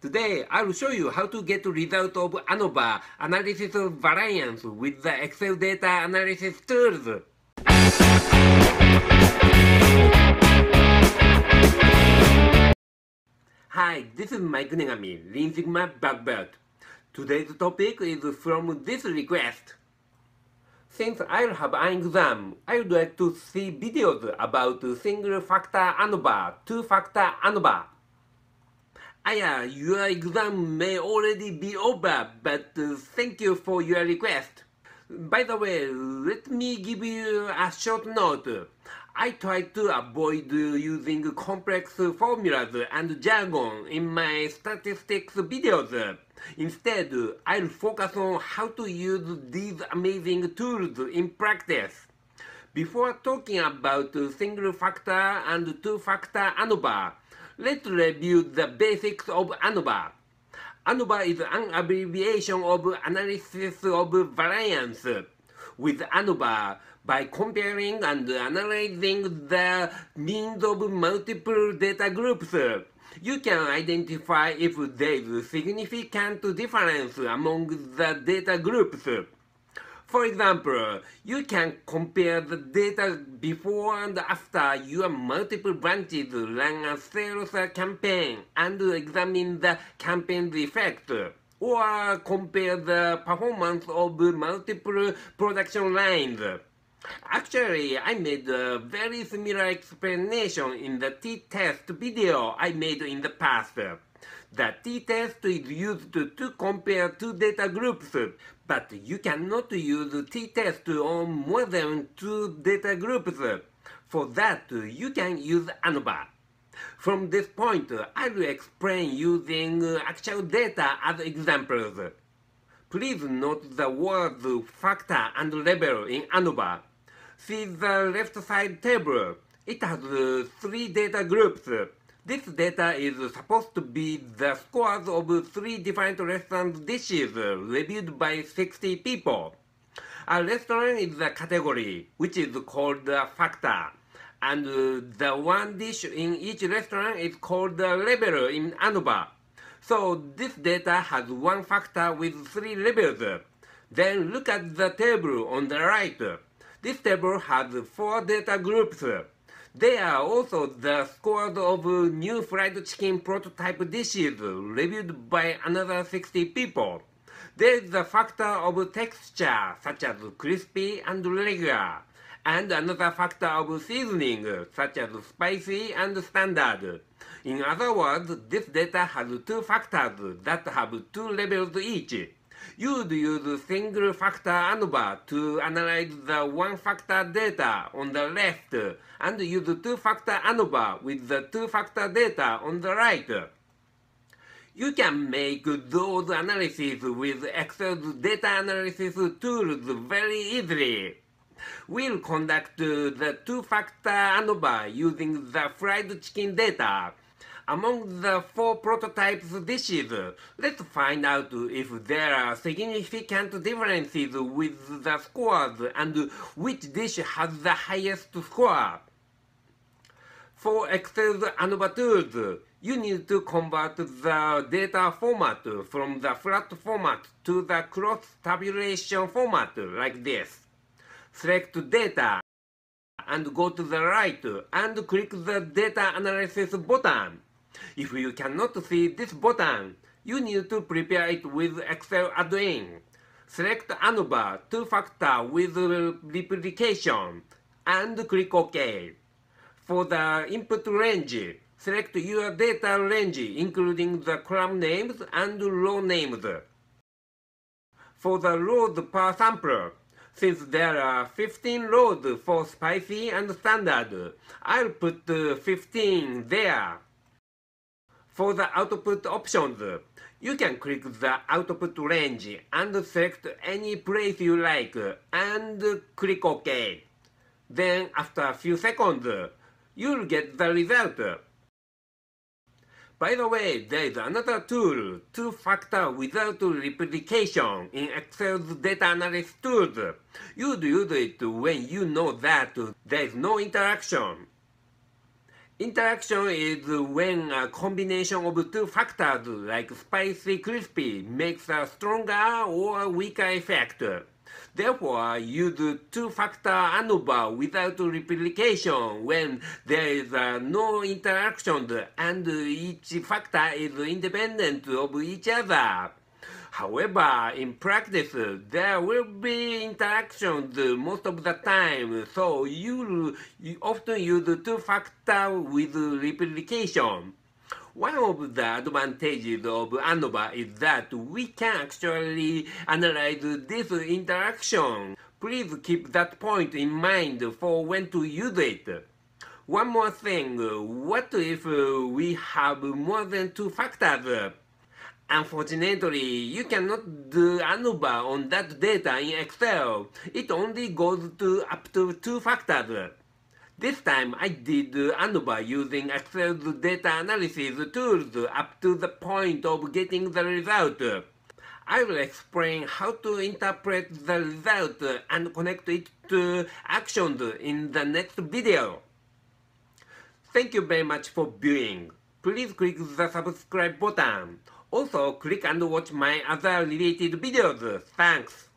Today, I will show you how to get result of Anova, analysis of variance with the Excel data analysis tools. Hi, this is Mike Negami, Lean Sigma Black Belt. Today's topic is from this request. Since I'll have an exam, I would like to see videos about single-factor Anova, two-factor Anova. Your exam may already be over, but thank you for your request. By the way, let me give you a short note. I try to avoid using complex formulas and jargon in my statistics videos. Instead, I'll focus on how to use these amazing tools in practice. Before talking about single-factor and two-factor Anova, let's review the basics of Anova. Anova is an abbreviation of analysis of variance. With Anova, by comparing and analyzing the means of multiple data groups, you can identify if there is significant difference among the data groups. For example, you can compare the data before and after your multiple branches run a sales campaign and examine the campaign's effect, or compare the performance of multiple production lines. Actually, I made a very similar explanation in the t-test video I made in the past. The t-test is used to compare two data groups, but you cannot use t-test on more than two data groups. For that, you can use Anova. From this point, I will explain using actual data as examples. Please note the words factor and level in Anova. See the left side table. It has three data groups. This data is supposed to be the scores of three different restaurant dishes reviewed by 60 people. A restaurant is a category, which is called a factor, and the one dish in each restaurant is called the level in Anova. So this data has one factor with three levels. Then look at the table on the right. This table has four data groups. They are also the scores of new fried chicken prototype dishes reviewed by another 60 people. There is a factor of texture, such as crispy and regular, and another factor of seasoning, such as spicy and standard. In other words, this data has two factors that have two levels each. You would use single-factor Anova to analyze the one-factor data on the left and use two-factor Anova with the two-factor data on the right. You can make those analyses with Excel's data analysis tools very easily. We'll conduct the two-factor Anova using the fried chicken data. Among the four prototypes dishes, let's find out if there are significant differences with the scores and which dish has the highest score. For Excel's Anova tools, you need to convert the data format from the flat format to the cross tabulation format like this. Select Data and go to the right and click the Data Analysis button. If you cannot see this button, you need to prepare it with Excel add-in. Select Anova two-factor with replication and click OK. For the input range, select your data range including the column names and row names. For the rows per sample, since there are 15 rows for spicy and standard, I'll put 15 there. For the output options, you can click the output range and select any place you like and click OK. Then after a few seconds, you'll get the result. By the way, there is another tool, two-factor without replication in Excel's data analysis tools. You'd use it when you know that there is no interaction. Interaction is when a combination of two factors like spicy crispy makes a stronger or weaker effect. Therefore, use two-factor Anova without replication when there is no interaction and each factor is independent of each other. However, in practice, there will be interactions most of the time, so you often use two-factor with replication. One of the advantages of Anova is that we can actually analyze this interaction. Please keep that point in mind for when to use it. One more thing, what if we have more than two factors? Unfortunately, you cannot do Anova on that data in Excel. It only goes up to two factors. This time I did Anova using Excel's data analysis tools up to the point of getting the result. I will explain how to interpret the result and connect it to actions in the next video. Thank you very much for viewing. Please click the subscribe button. Also, click and watch my other related videos. Thanks.